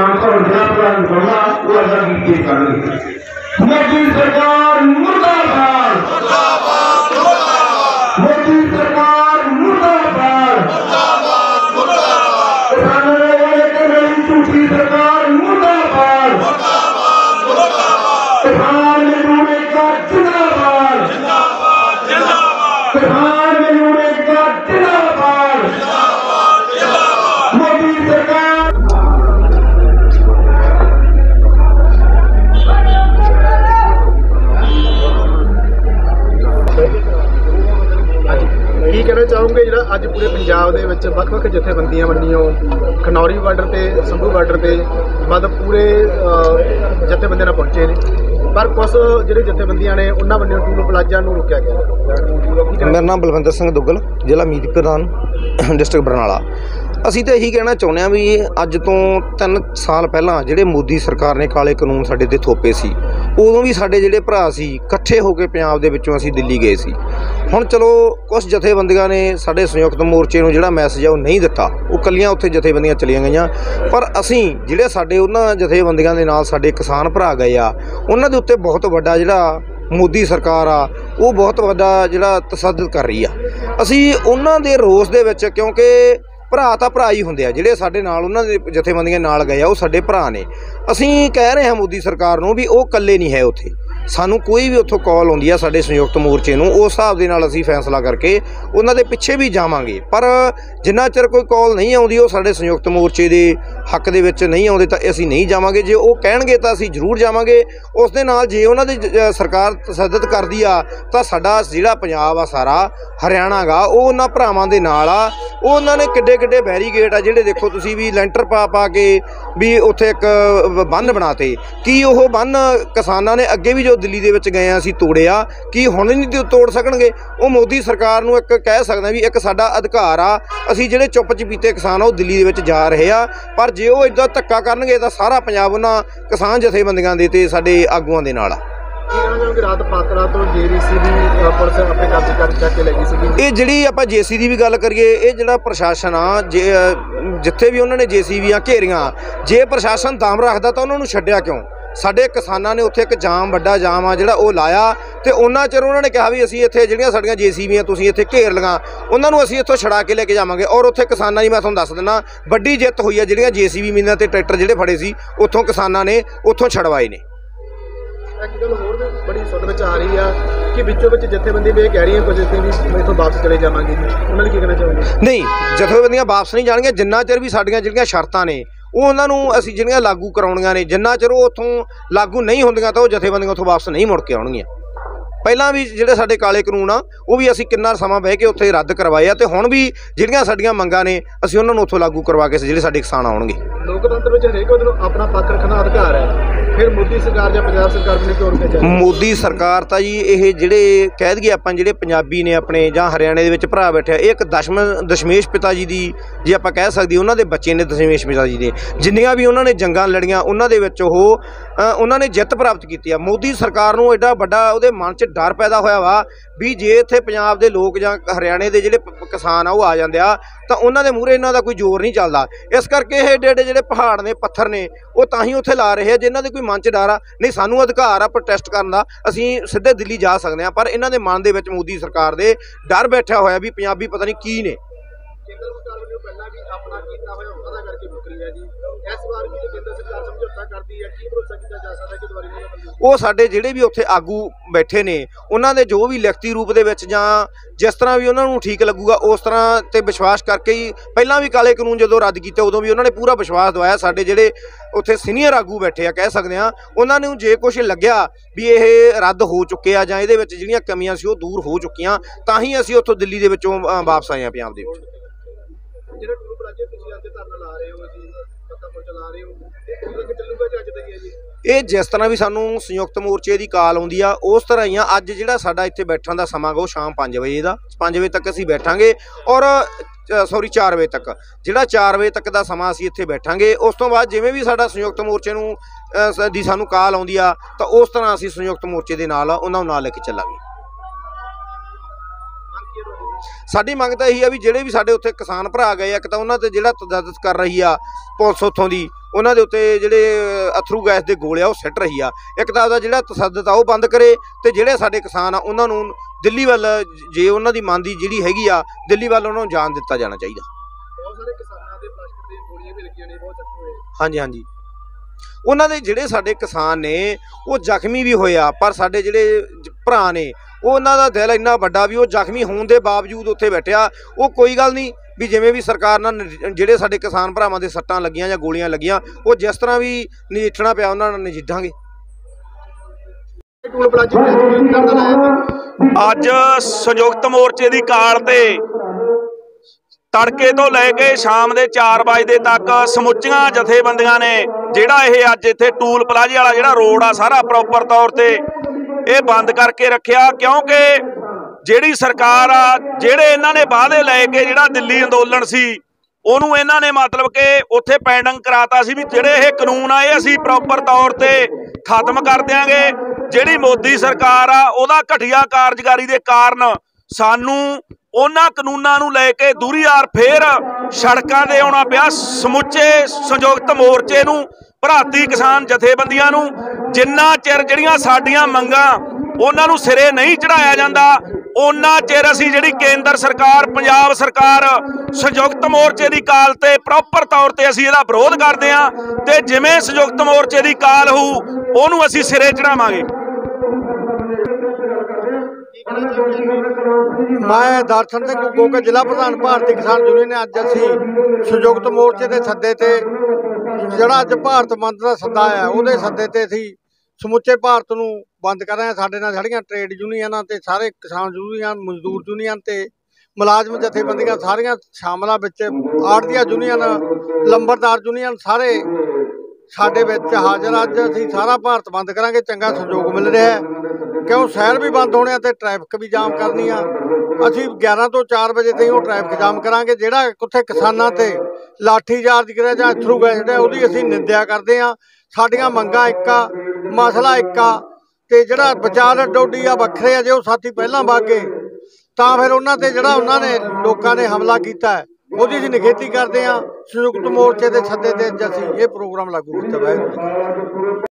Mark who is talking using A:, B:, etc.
A: मानसर जिला प्रधान बनना वो अदा की करेंगे। मोदी सरकार मुर्दाबाद, मोदी सरकार मुर्दाबाद, किसानों वाले कर रही झूठी सरकार मुर्दाबाद, किसान मजदूर का जिंदाबाद, किसान मजदूर का जिंदाबाद, मोदी सरकार।
B: ਕੀ ਕਹਿਣਾ ਚਾਹੋਗੇ ਜਿਹੜਾ ਅੱਜ ਪੂਰੇ ਪੰਜਾਬ ਦੇ ਵਿੱਚ ਵੱਖ-ਵੱਖ ਜਥੇਬੰਦੀਆਂ ਵੱਲੋਂ ਖਨੌਰੀ ਬਾਰਡਰ ਤੇ ਸੰਭੂ ਬਾਰਡਰ ਤੇ ਮਤਲਬ ਪੂਰੇ ਜਥੇਬੰਦੀਆਂ ਨਾਲ ਪਹੁੰਚੇ ਨੇ, ਪਰ ਕੁਝ ਜਿਹੜੇ ਜਥੇਬੰਦੀਆਂ ਨੇ ਉਹਨਾਂ ਵੱਲੋਂ ਟੂਲ ਪਲਾਜ਼ਾ ਨੂੰ ਰੋਕਿਆ ਗਿਆ।
C: ਮੇਰਾ ਨਾਮ ਬਲਵਿੰਦਰ ਸਿੰਘ ਦੁੱਗਲ, ਜ਼ਿਲ੍ਹਾ ਮੀਤ ਪ੍ਰਧਾਨ, ਡਿਸਟ੍ਰਿਕਟ ਬਰਨਾਲਾ। ਅਸੀਂ ਤਾਂ ਇਹੀ ਕਹਿਣਾ ਚਾਹੁੰਦੇ ਹਾਂ ਵੀ ਅੱਜ ਤੋਂ 3 ਸਾਲ ਪਹਿਲਾਂ ਜਿਹੜੇ ਮੋਦੀ ਸਰਕਾਰ ਨੇ ਕਾਲੇ ਕਾਨੂੰਨ ਸਾਡੇ 'ਤੇ ਥੋਪੇ ਸੀ, ਉਦੋਂ ਵੀ ਸਾਡੇ ਜਿਹੜੇ ਭਰਾ ਸੀ ਇਕੱਠੇ ਹੋ ਕੇ ਪੰਜਾਬ ਦੇ ਵਿੱਚੋਂ ਅਸੀਂ ਦਿੱਲੀ ਗਏ ਸੀ। ਹੁਣ ਚਲੋ ਕੁਛ ਜਥੇਬੰਦੀਆਂ ਨੇ ਸਾਡੇ ਸੰਯੁਕਤ ਮੋਰਚੇ ਨੂੰ ਜਿਹੜਾ ਮੈਸੇਜ ਆ ਉਹ ਨਹੀਂ ਦਿੱਤਾ, ਉਹ ਇਕੱਲੀਆਂ ਉੱਥੇ ਜਥੇਬੰਦੀਆਂ ਚਲੀਆਂ ਗਈਆਂ, ਪਰ ਅਸੀਂ ਜਿਹੜੇ ਸਾਡੇ ਉਹਨਾਂ ਜਥੇਬੰਦੀਆਂ ਦੇ ਨਾਲ ਸਾਡੇ ਕਿਸਾਨ ਭਰਾ ਗਏ ਆ, ਉਹਨਾਂ ਦੇ ਉੱਤੇ ਬਹੁਤ ਵੱਡਾ ਜਿਹੜਾ ਮੋਦੀ ਸਰਕਾਰ ਆ ਉਹ ਬਹੁਤ ਵੱਡਾ ਜਿਹੜਾ ਤਸ਼ੱਦਦ ਕਰ ਰਹੀ ਆ। ਅਸੀਂ ਉਹਨਾਂ ਦੇ ਰੋਸ ਦੇ ਵਿੱਚ, ਕਿਉਂਕਿ ਭਰਾ ਤਾਂ ਭਰਾ ਹੀ ਹੁੰਦੇ ਆ, ਜਿਹੜੇ ਸਾਡੇ ਨਾਲ ਉਹਨਾਂ ਦੇ ਜਥੇਬੰਦੀਆਂ ਨਾਲ ਗਏ ਆ ਉਹ ਸਾਡੇ ਭਰਾ ਨੇ। ਅਸੀਂ ਕਹਿ ਰਹੇ ਹਾਂ ਮੋਦੀ ਸਰਕਾਰ ਨੂੰ ਵੀ ਉਹ ਇਕੱਲੇ ਨਹੀਂ ਹੈ ਉੱਥੇ, ਸਾਨੂੰ ਕੋਈ ਵੀ ਉੱਥੋਂ ਕਾਲ ਆਉਂਦੀ ਆ ਸਾਡੇ ਸੰਯੁਕਤ ਮੋਰਚੇ ਨੂੰ, ਉਸ ਹਿਸਾਬ ਦੇ ਨਾਲ ਅਸੀਂ ਫੈਸਲਾ ਕਰਕੇ ਉਹਨਾਂ ਦੇ ਪਿੱਛੇ ਵੀ ਜਾਵਾਂਗੇ। ਪਰ ਜਿੰਨਾ ਚਿਰ ਕੋਈ ਕਾਲ ਨਹੀਂ ਆਉਂਦੀ, ਉਹ ਸਾਡੇ ਸੰਯੁਕਤ ਮੋਰਚੇ ਦੇ ਹੱਕ ਦੇ ਵਿੱਚ ਨਹੀਂ ਆਉਂਦੇ, ਤਾਂ ਅਸੀਂ ਨਹੀਂ ਜਾਵਾਂਗੇ। ਜੇ ਉਹ ਕਹਿਣਗੇ ਤਾਂ ਅਸੀਂ ਜ਼ਰੂਰ ਜਾਵਾਂਗੇ। ਉਸ ਦੇ ਨਾਲ ਜੇ ਉਹਨਾਂ ਦੀ ਸਰਕਾਰ ਤਸ਼ੱਦਦ ਕਰਦੀ ਆ ਤਾਂ ਸਾਡਾ ਜਿਹੜਾ ਪੰਜਾਬ ਆ ਸਾਰਾ ਹਰਿਆਣਾ ਗਾ ਉਹ ਉਹਨਾਂ ਭਰਾਵਾਂ ਦੇ ਨਾਲ ਆ। ਉਹ ਉਹਨਾਂ ਨੇ ਕਿੱਡੇ ਕਿੱਡੇ ਬੈਰੀਗੇਟ ਆ ਜਿਹੜੇ ਦੇਖੋ ਤੁਸੀਂ ਵੀ ਲੈਂਟਰ ਪਾ ਕੇ ਵੀ ਉੱਥੇ ਇੱਕ ਬੰਨ੍ਹ ਬਣਾਤੇ। ਕੀ ਉਹ ਬੰਨ੍ਹ ਕਿਸਾਨਾਂ ਨੇ ਅੱਗੇ ਵੀ ਜੋ ਦਿੱਲੀ ਦੇ ਵਿੱਚ ਗਏ ਆ ਅਸੀਂ ਤੋੜਿਆ, ਕੀ ਹੁਣ ਨਹੀਂ ਤੋੜ ਸਕਣਗੇ? ਉਹ ਮੋਦੀ ਸਰਕਾਰ ਨੂੰ ਇੱਕ ਕਹਿ ਸਕਦੇ ਵੀ ਇੱਕ ਸਾਡਾ ਅਧਿਕਾਰ ਆ, ਅਸੀਂ ਜਿਹੜੇ ਚੁੱਪ ਚਪੀਤੇ ਕਿਸਾਨ ਆ ਉਹ ਦਿੱਲੀ ਦੇ ਵਿੱਚ ਜਾ ਰਹੇ ਆ, ਪਰ ਜੇ ਉਹ ਇੱਦਾਂ ਧੱਕਾ ਕਰਨਗੇ ਤਾਂ ਸਾਰਾ ਪੰਜਾਬ ਉਹਨਾਂ ਕਿਸਾਨ ਜਥੇਬੰਦੀਆਂ ਦੇ ਤੇ ਸਾਡੇ ਆਗੂਆਂ ਦੇ ਨਾਲ ਆ।
B: ਰਾਤ ਪਾਤੜਾ ਤੋਂ JVC ਦੀ ਪੁਲਿਸ ਆਪਣੇ ਕਬਜ਼ੇ ਕਰ ਚੱਕ ਕੇ ਲੈ ਗਈ ਸੀ।
C: ਇਹ ਜਿਹੜੀ ਆਪਾਂ JC ਦੀ ਵੀ ਗੱਲ ਕਰੀਏ, ਇਹ ਜਿਹੜਾ ਪ੍ਰਸ਼ਾਸਨ ਆ ਜਿੱਥੇ ਵੀ ਉਹਨਾਂ ਨੇ JCBਆਂ ਘੇਰੀਆਂ, ਜੇ ਪ੍ਰਸ਼ਾਸਨ ਦਮ ਰੱਖਦਾ ਤਾਂ ਉਹਨਾਂ ਨੂੰ ਛੱਡਿਆ ਕਿਉਂ? ਸਾਡੇ ਕਿਸਾਨਾਂ ਨੇ ਉੱਥੇ ਇੱਕ ਜਾਮ, ਵੱਡਾ ਜਾਮ ਆ ਜਿਹੜਾ ਉਹ ਲਾਇਆ, ਤੇ ਉਹਨਾਂ ਚਿਰ ਉਹਨਾਂ ਨੇ ਕਿਹਾ ਵੀ ਅਸੀਂ ਇੱਥੇ ਜਿਹੜੀਆਂ ਸਾਡੀਆਂ JCBਆਂ ਤੁਸੀਂ ਇੱਥੇ ਘੇਰ ਲਈਆਂ, ਉਹਨਾਂ ਨੂੰ ਅਸੀਂ ਇੱਥੋਂ ਛੜਾ ਕੇ ਲੈ ਕੇ ਜਾਵਾਂਗੇ। ਔਰ ਉੱਥੇ ਕਿਸਾਨਾਂ ਦੀ ਮੈਂ ਤੁਹਾਨੂੰ ਦੱਸ ਦਿੰਦਾ ਵੱਡੀ ਜਿੱਤ ਹੋਈ ਆ, ਜਿਹੜੀਆਂ JCB ਮੀਨਾਂ ਤੇ ਟਰੈਕਟਰ ਜਿਹੜੇ ਫੜੇ ਸੀ ਉੱਥੋਂ ਕਿਸਾਨਾਂ ਨੇ ਉੱਥੋਂ ਛੜਵਾਏ ਨੇ।
B: ਇੱਕ ਗੱਲ ਹੋਰ ਵੀ ਬੜੀ ਸੁਣ ਵਿੱਚ ਆ ਰਹੀ ਆ ਕਿ ਵਿੱਚੋਂ ਵਿੱਚ ਜਥੇਬੰਦੀ ਵੀ ਇਹ ਕਹਿ ਰਹੀਆਂ ਕੁਝ ਇੱਥੇ ਵੀ ਇੱਥੋਂ ਵਾਪਸ ਚਲੇ ਜਾਵਾਂਗੇ, ਉਹਨਾਂ ਲਈ ਕੀ ਕਹਿਣਾ ਚਾਹੋਗੇ?
C: ਨਹੀਂ, ਜਥੇਬੰਦੀਆਂ ਵਾਪਸ ਨਹੀਂ ਜਾਣਗੀਆਂ ਜਿੰਨਾ ਚਿਰ ਵੀ ਸਾਡੀਆਂ ਜਿਹੜੀਆਂ ਸ਼ਰਤਾਂ ਨੇ ਉਹ ਉਹਨਾਂ ਨੂੰ ਅਸੀਂ ਜਿਹੜੀਆਂ ਲਾਗੂ ਕਰਾਉਣੀਆਂ ਨੇ, ਜਿੰਨਾ ਚਿਰ ਉਹ ਉੱਥੋਂ ਲਾਗੂ ਨਹੀਂ ਹੁੰਦੀਆਂ ਤਾਂ ਉਹ ਜਥੇਬੰਦੀਆਂ ਉੱਥੋਂ ਵਾਪਸ ਨਹੀਂ ਮੁੜ ਕੇ ਆਉਣਗੀਆਂ। ਪਹਿਲਾਂ ਵੀ ਜਿਹੜੇ ਸਾਡੇ ਕਾਲੇ ਕਾਨੂੰਨ ਆ ਉਹ ਵੀ ਅਸੀਂ ਕਿੰਨਾ ਸਮਾਂ ਬਹਿ ਕੇ ਉੱਥੇ ਰੱਦ ਕਰਵਾਏ ਆ, ਤੇ ਹੁਣ ਵੀ ਜਿਹੜੀਆਂ ਸਾਡੀਆਂ ਮੰਗਾਂ ਨੇ ਅਸੀਂ ਉਹਨਾਂ ਨੂੰ ਉੱਥੋਂ ਲਾਗੂ ਕਰਵਾ ਕੇ ਜਿਹੜੇ ਸਾਡੇ ਕਿਸਾਨ ਆਉਣਗੇ।
B: ਲੋਕਤੰਤਰ ਵਿੱਚ ਹਰੇਕ ਨੂੰ ਆਪਣਾ ਪੱਖ ਰੱਖਣ ਦਾ ਅਧਿਕਾਰ ਹੈ, ਫਿਰ ਮੋਦੀ ਸਰਕਾਰ ਜਾਂ ਪੰਜਾਬ ਸਰਕਾਰ ਨੇ ਕਿਉਂ ਰੋਕਿਆ ਜਾਵੇ? ਮੋਦੀ ਸਰਕਾਰ ਤਾਂ ਜੀ ਇਹ ਜਿਹੜੇ ਕਹਿ ਦਈਏ ਆਪਾਂ ਜਿਹੜੇ ਪੰਜਾਬੀ ਨੇ ਆਪਣੇ ਜਾਂ ਹਰਿਆਣੇ ਦੇ ਵਿੱਚ ਭਰਾ ਬੈਠੇ ਆ, ਇਹ ਇੱਕ ਦਸ਼ਮੇਸ਼ ਪਿਤਾ ਜੀ ਦੀ ਜੇ ਆਪਾਂ ਕਹਿ ਸਕਦੇ ਉਹਨਾਂ ਦੇ ਬੱਚੇ ਨੇ, ਦਸ਼ਮੇਸ਼ ਪਿਤਾ ਜੀ ਦੇ ਜਿੰਨੀਆਂ ਵੀ ਉਹਨਾਂ ਨੇ ਜੰਗਾਂ ਲੜੀਆਂ ਉਹਨਾਂ ਦੇ ਵਿੱਚ ਉਹਨਾਂ ਨੇ ਜਿੱਤ ਪ੍ਰਾਪਤ ਕੀਤੀ ਆ। ਮੋਦੀ ਸਰਕਾਰ ਨੂੰ ਐਡਾ ਵੱਡਾ ਉਹਦੇ ਮਨ 'ਚ ਡਰ ਪੈਦਾ ਹੋਇਆ ਵਾ ਵੀ ਜੇ ਇੱਥੇ ਪੰਜਾਬ ਦੇ ਲੋਕ ਜਾਂ ਹਰਿਆਣੇ ਦੇ ਜਿਹੜੇ ਕਿਸਾਨ ਆ ਉਹ ਆ ਜਾਂਦੇ ਆ ਤਾਂ ਉਹਨਾਂ ਦੇ ਮੂਹਰੇ ਇਹਨਾਂ ਦਾ ਕੋਈ ਜ਼ੋਰ ਨਹੀਂ ਚੱਲਦਾ। ਇਸ ਕਰਕੇ ਇਹ ਏਡੇ ਏਡੇ ਜਿਹੜੇ ਪਹਾੜ ਨੇ, ਪੱਥਰ ਨੇ, ਉਹ ਤਾਂ ਹੀ ਉੱਥੇ ਲਾ ਰਹੇ ਆ ਜਿਨ੍ਹਾਂ ਦੇ ਕੋਈ ਮਨ 'ਚ ਡਰ ਆ। ਨਹੀਂ, ਸਾਨੂੰ ਅਧਿਕਾਰ ਆ ਪ੍ਰੋਟੈਸਟ ਕਰਨ ਦਾ, ਅਸੀਂ ਸਿੱਧੇ ਦਿੱਲੀ ਜਾ ਸਕਦੇ ਹਾਂ, ਪਰ ਇਹਨਾਂ ਦੇ ਮਨ ਦੇ ਵਿੱਚ ਮੋਦੀ ਸਰਕਾਰ ਦੇ ਡਰ ਬੈਠਿਆ ਹੋਇਆ ਵੀ ਪੰਜਾਬੀ ਪਤਾ ਨਹੀਂ ਕੀ ਨੇ। ਕੇਂਦਰ ਸਰਕਾਰ ਵੱਲੋਂ ਪਹਿਲਾਂ ਵੀ ਆਪਣਾ ਕੀਤਾ ਹੋਇਆ ਵਾਅਦਾ ਕਰਕੇ ਮੁੱਕ ਰਹੀ ਹੈ ਜੀ, ਇਸ ਵਾਰ ਵੀ ਕੇਂਦਰ ਸਰਕਾਰ ਸਮਝੌਤਾ ਕਰਦੀ ਹੈ, ਕੀ ਭਰੋਸਾ ਕੀਤਾ ਜਾ ਸਕਦਾ ਕਿ ਦੁਬਾਰਾ ਉਹ
C: ਸਾਡੇ ਜਿਹੜੇ ਵੀ ਉੱਥੇ ਆਗੂ ਬੈਠੇ ਨੇ ਉਹਨਾਂ ਦੇ ਜੋ ਵੀ ਲਿਖਤੀ ਰੂਪ ਦੇ ਵਿੱਚ ਜਾਂ ਜਿਸ ਤਰ੍ਹਾਂ ਵੀ ਉਹਨਾਂ ਨੂੰ ਠੀਕ ਲੱਗੂਗਾ ਉਸ ਤਰ੍ਹਾਂ ਤੇ ਵਿਸ਼ਵਾਸ ਕਰਕੇ ਹੀ ਪਹਿਲਾਂ ਵੀ ਕਾਲੇ ਕਾਨੂੰਨ ਜਦੋਂ ਰੱਦ ਕੀਤੇ ਉਦੋਂ ਵੀ ਉਹਨਾਂ ਨੇ ਪੂਰਾ ਵਿਸ਼ਵਾਸ ਦਵਾਇਆ। ਸਾਡੇ ਜਿਹੜੇ ਉੱਥੇ ਸੀਨੀਅਰ ਆਗੂ ਬੈਠੇ ਆ ਕਹਿ ਸਕਦੇ ਹਾਂ, ਉਹਨਾਂ ਨੂੰ ਜੇ ਕੁਝ ਲੱਗਿਆ ਵੀ ਇਹ ਰੱਦ ਹੋ ਚੁੱਕੇ ਆ ਜਾਂ ਇਹਦੇ ਵਿੱਚ ਜਿਹੜੀਆਂ ਕਮੀਆਂ ਸੀ ਉਹ ਦੂਰ ਹੋ ਚੁੱਕੀਆਂ, ਤਾਂ ਹੀ ਅਸੀਂ ਉੱਥੋਂ ਦਿੱਲੀ ਦੇ ਵਿੱਚੋਂ ਵਾਪਸ ਆਏ ਹਾਂ ਪੰਜਾਬ ਦੇ ਵਿੱਚ।
B: ਜਿਹੜਾ ਟੂਲ ਪਲਾਜ਼ਾ ਤੁਸੀਂ ਅੱਜ ਧਰਨਾ ਲਾ ਰਹੇ ਹੋ ਜੀ, ਪੱਕਾ ਮੋਰਚਾ ਲਾ ਰਹੇ ਹੋ, ਇਹ ਉਦੋਂ ਕਿ ਚੱਲੂਗਾ ਜੀ? ਅੱਜ ਤੱਕ ਹੈ ਜੀ
C: ਇਹ ਜਿਸ ਤਰ੍ਹਾਂ ਵੀ ਸਾਨੂੰ ਸੰਯੁਕਤ ਮੋਰਚੇ ਦੀ ਕਾਲ ਆਉਂਦੀ ਆ ਉਸ ਤਰ੍ਹਾਂ ਹੀ ਆ। ਅੱਜ ਜਿਹੜਾ ਸਾਡਾ ਇੱਥੇ ਬੈਠਣ ਦਾ ਸਮਾਂ ਗਾ ਉਹ ਸ਼ਾਮ 5 ਵਜੇ ਦਾ, 5 ਵਜੇ ਤੱਕ ਅਸੀਂ ਬੈਠਾਂਗੇ, ਔਰ 4 ਵਜੇ ਤੱਕ, ਜਿਹੜਾ 4 ਵਜੇ ਤੱਕ ਦਾ ਸਮਾਂ ਅਸੀਂ ਇੱਥੇ ਬੈਠਾਂਗੇ। ਉਸ ਤੋਂ ਬਾਅਦ ਜਿਵੇਂ ਵੀ ਸਾਡਾ ਸੰਯੁਕਤ ਮੋਰਚੇ ਨੂੰ ਦੀ ਸਾਨੂੰ ਕਾਲ ਆਉਂਦੀ ਆ ਤਾਂ ਉਸ ਤਰ੍ਹਾਂ ਅਸੀਂ ਸੰਯੁਕਤ ਮੋਰਚੇ ਦੇ ਨਾਲ ਉਹਨਾਂ ਨੂੰ ਨਾਲ ਲੈ ਕੇ ਚੱਲਾਂਗੇ। ਸਾਡੀ ਮੰਗ ਤਾਂ ਇਹੀ ਆ ਵੀ ਜਿਹੜੇ ਵੀ ਸਾਡੇ ਉੱਥੇ ਕਿਸਾਨ ਭਰਾ ਗਏ ਆ, ਇੱਕ ਤਾਂ ਉਹਨਾਂ ਤੇ ਜਿਹੜਾ ਤਸ਼ੱਦਦ ਕਰ ਰਹੀ ਆ ਪੁਲਿਸ ਉੱਥੋਂ ਦੀ, ਉਹਨਾਂ ਦੇ ਉੱਤੇ ਜਿਹੜੇ ਅਥਰੂ ਗੈਸ ਦੇ ਗੋਲੇ ਆ ਉਹ ਸਿੱਟ ਰਹੀ ਆ। ਇੱਕ ਤਾਂ ਉਹਦਾ ਜਿਹੜਾ ਤਸੱਦਦ ਆ ਉਹ ਬੰਦ ਕਰੇ, ਤੇ ਜਿਹੜੇ ਸਾਡੇ ਕਿਸਾਨ ਆ ਉਹਨਾਂ ਨੂੰ ਦਿੱਲੀ ਵੱਲ, ਜੇ ਉਹਨਾਂ ਦੀ ਮਨ ਦੀ ਜਿਹੜੀ ਹੈਗੀ ਆ ਦਿੱਲੀ ਵੱਲ, ਉਹਨਾਂ ਨੂੰ ਜਾਣ ਦਿੱਤਾ ਜਾਣਾ ਚਾਹੀਦਾ।
B: ਬਹੁਤ ਸਾਰੇ ਕਿਸਾਨਾਂ ਦੇ ਪਲਾਸਟਿਕ ਦੀਆਂ ਗੋਲੀਆਂ ਵੀ ਲੱਗੀਆਂ ਨੇ, ਬਹੁਤ ਜ਼ਖਮੀ ਹੋਏ।
C: ਹਾਂਜੀ ਹਾਂਜੀ, ਉਹਨਾਂ ਦੇ ਜਿਹੜੇ ਸਾਡੇ ਕਿਸਾਨ ਨੇ ਉਹ ਜ਼ਖਮੀ ਵੀ ਹੋਏ ਆ, ਪਰ ਸਾਡੇ ਜਿਹੜੇ ਭਰਾ ਨੇ ਉਹਨਾਂ ਦਾ ਦਿਲ ਇੰਨਾ ਵੱਡਾ ਵੀ ਉਹ ਜ਼ਖਮੀ ਹੋਣ ਦੇ ਬਾਵਜੂਦ ਉੱਥੇ ਬੈਠਿਆ। ਉਹ ਕੋਈ ਗੱਲ ਨਹੀਂ ਵੀ ਜਿਵੇਂ ਵੀ ਸਰਕਾਰ ਨਾਲ ਜਿਹੜੇ ਸਾਡੇ ਕਿਸਾਨ ਭਰਾਵਾਂ ਦੇ ਸੱਟਾਂ ਲੱਗੀਆਂ ਜਾਂ ਗੋਲੀਆਂ ਲੱਗੀਆਂ, ਉਹ ਜਿਸ ਤਰ੍ਹਾਂ ਵੀ ਨਜਿੱਠਣਾ ਪਿਆ ਉਹਨਾਂ ਨਾਲ ਨਜਿੱਠਾਂਗੇ।
B: ਟੂਲ ਪਲਾਜ਼ਾ
D: ਅੱਜ ਸੰਯੁਕਤ ਮੋਰਚੇ ਦੀ ਕਾਲ ਤੇ ਤੜਕੇ ਤੋਂ ਲੈ ਕੇ ਸ਼ਾਮ ਦੇ 4 ਵਜੇ ਤੱਕ ਸਮੁੱਚੀਆਂ ਜਥੇਬੰਦੀਆਂ ਨੇ ਜਿਹੜਾ ਇਹ ਅੱਜ ਇੱਥੇ ਟੂਲ ਪਲਾਜ਼ੇ ਵਾਲਾ ਜਿਹੜਾ ਰੋਡ ਆ ਸਾਰਾ ਪ੍ਰੋਪਰ ਤੌਰ ਤੇ ਇਹ ਬੰਦ ਕਰਕੇ ਰੱਖਿਆ, ਕਿਉਂਕਿ ਜਿਹੜੀ ਸਰਕਾਰ ਆ, ਜਿਹੜੇ ਇਹਨਾਂ ਨੇ ਵਾਅਦੇ ਲੈ ਕੇ ਜਿਹੜਾ ਦਿੱਲੀ ਅੰਦੋਲਨ ਸੀ ਉਹਨੂੰ ਇਹਨਾਂ ਨੇ ਮਤਲਬ ਕਿ ਉੱਥੇ ਪੈਂਡਿੰਗ ਕਰਾਤਾ ਸੀ ਵੀ ਜਿਹੜੇ ਇਹ ਕਾਨੂੰਨ ਆ ਇਹ ਅਸੀਂ ਪ੍ਰੋਪਰ ਤੌਰ ਤੇ ਖਤਮ ਕਰ ਦਿਆਂਗੇ। ਜਿਹੜੀ ਮੋਦੀ ਸਰਕਾਰ ਆ ਉਹਦਾ ਘਟੀਆ ਕਾਰਜਕਾਰੀ ਦੇ ਕਾਰਨ ਸਾਨੂੰ ਉਹਨਾਂ ਕਾਨੂੰਨਾਂ ਨੂੰ ਲੈ ਕੇ ਦੂਰੀਆਰ ਫੇਰ ਸੜਕਾਂ ਤੇ ਆਉਣਾ ਪਿਆ। ਸਮੁੱਚੇ ਸੰਯੁਕਤ ਮੋਰਚੇ ਨੂੰ, ਭਰਾਤੀ ਕਿਸਾਨ ਜਥੇਬੰਦੀਆਂ ਨੂੰ ਜਿੰਨਾ ਚਿਰ ਜਿਹੜੀਆਂ ਸਾਡੀਆਂ ਮੰਗਾਂ ਉਹਨਾਂ ਨੂੰ ਸਿਰੇ ਨਹੀਂ ਚੜਾਇਆ ਜਾਂਦਾ ਉਹਨਾਂ ਚਿਰ ਅਸੀਂ ਜਿਹੜੀ ਕੇਂਦਰ ਸਰਕਾਰ, ਪੰਜਾਬ ਸਰਕਾਰ, ਸੰਯੁਕਤ ਮੋਰਚੇ ਦੀ ਕਾਲ ਤੇ ਪ੍ਰੋਪਰ ਤੌਰ ਤੇ ਅਸੀਂ ਇਹਦਾ ਵਿਰੋਧ ਕਰਦੇ ਹਾਂ, ਤੇ ਜਿਵੇਂ ਸੰਯੁਕਤ ਮੋਰਚੇ ਦੀ ਕਾਲ ਹੋਊ ਉਹਨੂੰ ਅਸੀਂ ਸਿਰੇ ਚੜਾਵਾਂਗੇ।
E: ਮੈਂ ਦਰਸ਼ਨ ਸਿੰਘ ਗੋਗਾ, ਜ਼ਿਲ੍ਹਾ ਪ੍ਰਧਾਨ ਭਾਰਤੀ ਕਿਸਾਨ ਯੂਨੀਅਨ ਨੇ ਅੱਜ ਅਸੀਂ ਸੰਯੁਕਤ ਮੋਰਚੇ ਦੇ ਸੱਦੇ ਤੇ ਜਿਹੜਾ ਅੱਜ ਭਾਰਤ ਬੰਦ ਦਾ ਸੱਦਾ ਆਇਆ ਉਹਦੇ ਸੱਦੇ ਤੇ ਅਸੀਂ ਸਮੁੱਚੇ ਭਾਰਤ ਨੂੰ ਬੰਦ ਕਰ ਰਹੇ ਹਾਂ। ਸਾਡੇ ਨਾਲ ਸਾਰੀਆਂ ਟ੍ਰੇਡ ਯੂਨੀਅਨਾਂ ਤੇ ਸਾਰੇ ਕਿਸਾਨ ਯੂਨੀਅਨ, ਮਜ਼ਦੂਰ ਯੂਨੀਅਨ ਤੇ ਮੁਲਾਜ਼ਮ ਜਥੇਬੰਦੀਆਂ ਸਾਰੀਆਂ ਸ਼ਾਮਲਾਂ ਵਿੱਚ, ਆੜ੍ਹਤੀਆ ਯੂਨੀਅਨ, ਲੰਬਰਦਾਰ ਯੂਨੀਅਨ ਸਾਰੇ ਸਾਡੇ ਵਿੱਚ ਹਾਜ਼ਰ। ਅੱਜ ਅਸੀਂ ਸਾਰਾ ਭਾਰਤ ਬੰਦ ਕਰਾਂਗੇ, ਚੰਗਾ ਸਹਿਯੋਗ ਮਿਲ ਰਿਹਾ ਹੈ ਕਿਉਂ ਸ਼ਹਿਰ ਵੀ ਬੰਦ ਹੋਣੇ ਆ ਤੇ ਟ੍ਰੈਫਿਕ ਵੀ ਜਾਮ ਕਰਨੀ ਆ। ਅਸੀਂ 11 ਤੋਂ 4 ਵਜੇ ਤਾਈਂ ਉਹ ਟ੍ਰੈਫਿਕ ਜਾਮ ਕਰਾਂਗੇ। ਜਿਹੜਾ ਉੱਥੇ ਕਿਸਾਨਾਂ ਤੇ ਲਾਠੀਚਾਰਜ ਕਰਿਆ ਜਾਂ ਅਥਰੂ ਗੈਸ ਜਿਹੜਾ ਉਹਦੀ ਅਸੀਂ ਨਿੰਦਿਆ ਕਰਦੇ ਹਾਂ। ਸਾਡੀਆਂ ਮੰਗਾਂ ਇੱਕ ਆ, ਮਸਲਾ ਇੱਕ ਆ, ਤੇ ਜਿਹੜਾ ਵਿਚਾਰ ਡੋਡੀ ਆ ਵੱਖਰੇ ਆ। ਜੇ ਉਹ ਸਾਥੀ ਪਹਿਲਾਂ ਵਗ ਗਏ ਤਾਂ ਫਿਰ ਉਹਨਾਂ ਤੇ ਜਿਹੜਾ ਉਹਨਾਂ ਨੇ ਲੋਕਾਂ ਨੇ ਹਮਲਾ ਕੀਤਾ ਹੈ ਉਹਦੀ ਅਸੀਂ ਨਿਖੇਧੀ ਕਰਦੇ ਹਾਂ। ਸੰਯੁਕਤ ਮੋਰਚੇ ਦੇ ਸੱਦੇ ਤੇ ਅੱਜ ਅਸੀਂ ਇਹ ਪ੍ਰੋਗਰਾਮ ਲਾਗੂ ਕੀਤਾ। ਵਾਹਿਗੁਰੂ ਜੀ।